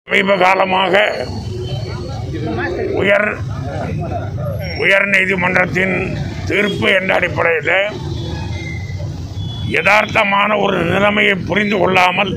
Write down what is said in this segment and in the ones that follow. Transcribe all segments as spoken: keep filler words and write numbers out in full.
சமீப காலமாக உயர் உயர் நீதிமன்றத்தின் தீர்ப்பு என்ற அடிப்படையில் யதார்த்தமான ஒரு நிலைமையை புரிந்து கொள்ளாமல்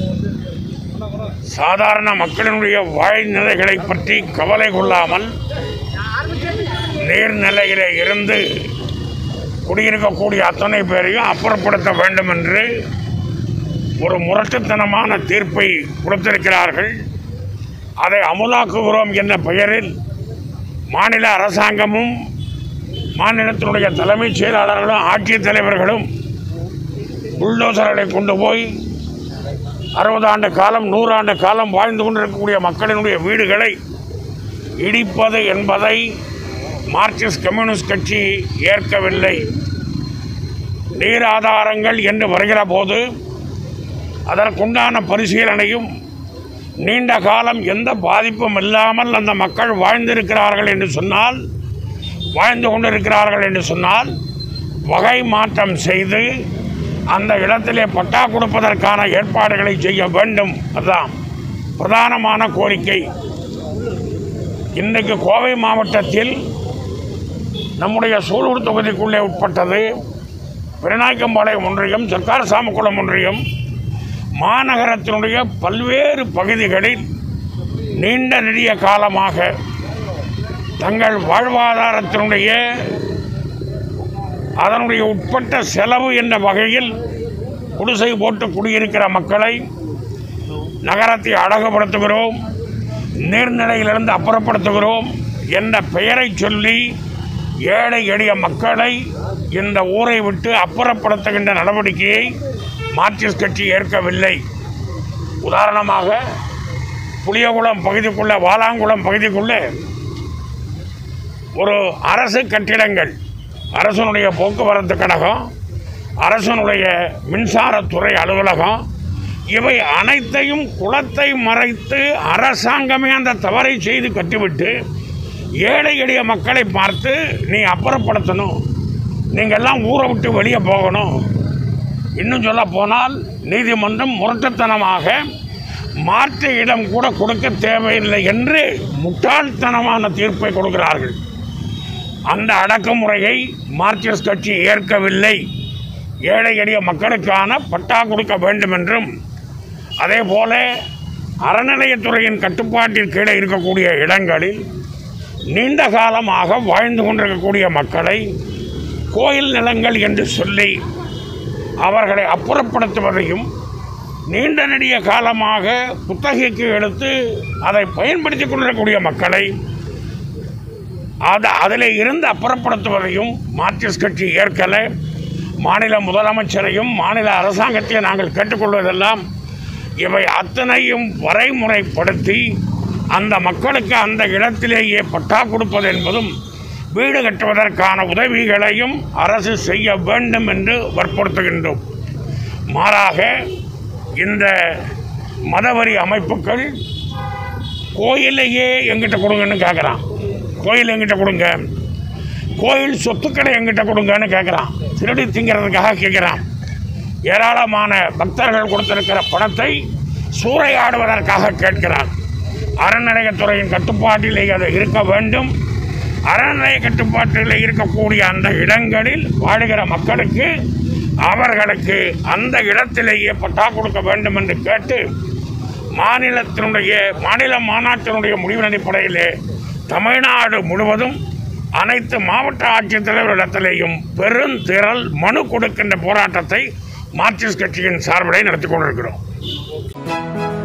சாதாரண மக்களினுடைய வாழ்நிலைகளை பற்றி கவலை கொள்ளாமல் நீர்நிலையிலே இருந்து குடியிருக்கக்கூடிய அத்தனை பேரையும் அப்புறப்படுத்த வேண்டும் என்று ஒரு முரட்டுத்தனமான தீர்ப்பை கொடுத்திருக்கிறார்கள். அதை அமுலாக்குகிறோம் என்ற பெயரில் மாநில அரசாங்கமும் மாநிலத்தினுடைய தலைமைச் செயலாளர்களும் ஆட்சித் தலைவர்களும் புல்டோசர்களை கொண்டு போய் அறுபது ஆண்டு காலம் நூறு ஆண்டு காலம் வாழ்ந்து கொண்டிருக்கக்கூடிய மக்களினுடைய வீடுகளை இடிப்பது என்பதை மார்க்சிஸ்ட் கம்யூனிஸ்ட் கட்சி ஏற்கவில்லை. நீர் ஆதாரங்கள் என்று வருகிற போது அதற்குண்டான பரிசீலனையும் நீண்ட காலம் எந்த பாதிப்பும் இல்லாமல் அந்த மக்கள் வாழ்ந்திருக்கிறார்கள் என்று சொன்னால் வாழ்ந்து கொண்டிருக்கிறார்கள் என்று சொன்னால் வகை மாற்றம் செய்து அந்த இடத்திலே பட்டா கொடுப்பதற்கான ஏற்பாடுகளை செய்ய வேண்டும். அதுதான் பிரதானமான கோரிக்கை. இன்றைக்கு கோவை மாவட்டத்தில் நம்முடைய சூலூர் தொகுதிக்குள்ளே உட்பட்டது பெருநாயக்கம்பாளையம் ஒன்றியம், சர்க்கார் சாமக்குளம் ஒன்றியம், மாநகரத்தினுடைய பல்வேறு பகுதிகளில் நீண்ட நெடிய காலமாக தங்கள் வாழ்வாதாரத்தினுடைய அதனுடைய உட்பட்ட செலவு என்ற வகையில் குடிசை போட்டு குடியிருக்கிற மக்களை நகரத்தை அழகுபடுத்துகிறோம், நீர்நிலையிலிருந்து அப்புறப்படுத்துகிறோம் என்ற பெயரை சொல்லி ஏழை எளிய மக்களை இந்த ஊரை விட்டு அப்புறப்படுத்துகின்ற நடவடிக்கையை மார்க்சிஸ்ட் கட்சி ஏற்கவில்லை. உதாரணமாக புளியகுளம் பகுதிக்குள்ளே வாலாங்குளம் பகுதிக்குள்ளே ஒரு அரசு கட்டிடங்கள், அரசனுடைய போக்குவரத்து கழகம், அரசனுடைய மின்சாரத்துறை அலுவலகம், இவை அனைத்தையும் குளத்தை மறைத்து அரசாங்கமே அந்த தவறை செய்து கட்டிவிட்டு ஏழை எளிய மக்களை பார்த்து நீ அப்புறப்படுத்தணும், நீங்கள்லாம் ஊரை விட்டு வெளியே போகணும், இன்னும் சொல்ல போனால் நீதிமன்றம் முரட்டுத்தனமாக மாற்று இடம் கூட கொடுக்க தேவையில்லை என்று முட்டாள்தனமான தீர்ப்பை கொடுக்கிறார்கள். அந்த அடக்குமுறையை மார்க்சிஸ்ட் கட்சி ஏற்கவில்லை. ஏழை எளிய மக்களுக்கான பட்டா கொடுக்க வேண்டும் என்றும் அதே போல அறநிலையத்துறையின் கட்டுப்பாட்டில் கீழே இருக்கக்கூடிய இடங்களில் நீண்ட காலமாக வாழ்ந்து கொண்டிருக்கக்கூடிய மக்களை கோயில் நிலங்கள் என்று சொல்லி அவர்களை அப்புறப்படுத்துவதையும் நீண்ட நெடிய காலமாக குத்தகைக்கு எடுத்து அதை பயன்படுத்தி கொண்டிருக்கக்கூடிய மக்களை அது அதில் இருந்து அப்புறப்படுத்துவதையும் மார்க்சிஸ்ட் கட்சி ஏற்கலை. மாநில முதலமைச்சரையும் மாநில அரசாங்கத்தையும் நாங்கள் கேட்டுக்கொள்வதெல்லாம் இவை அத்தனையும் வரைமுறைப்படுத்தி அந்த மக்களுக்கு அந்த இடத்திலேயே பட்டா கொடுப்பது என்பதும் வீடு கட்டுவதற்கான உதவிகளையும் அரசு செய்ய வேண்டும் என்று வற்புறுத்துகின்றோம். மாறாக இந்த மதவரி அமைப்புகள் கோயிலையே எங்கிட்ட கொடுங்கன்னு கேட்குறான், கோயில் எங்கிட்ட கொடுங்க, கோயில் சொத்துக்களை எங்கிட்ட கொடுங்கன்னு கேட்குறான், திருடி திங்கிறதுக்காக கேட்குறான். ஏராளமான பக்தர்கள் கொடுத்திருக்கிற பணத்தை சூறையாடுவதற்காக கேட்கிறான். அறநிலையத்துறையின் கட்டுப்பாட்டிலே அது இருக்க வேண்டும். அறநிலைய கட்டுப்பாட்டில் இருக்கக்கூடிய அந்த இடங்களில் வாழுகிற மக்களுக்கு அவர்களுக்கு அந்த இடத்திலேயே பட்டா கொடுக்க வேண்டும் என்று கேட்டு மாநிலத்தினுடைய மாநில மாநாட்டினுடைய முடிவின் அடிப்படையிலே தமிழ்நாடு முழுவதும் அனைத்து மாவட்ட ஆட்சித்தலைவர்களிடத்திலேயும் பெருந்திரள் மனு கொடுக்கின்ற போராட்டத்தை மார்க்சிஸ்ட் கட்சியின் சார்பிலே நடத்தி கொண்டிருக்கிறோம்.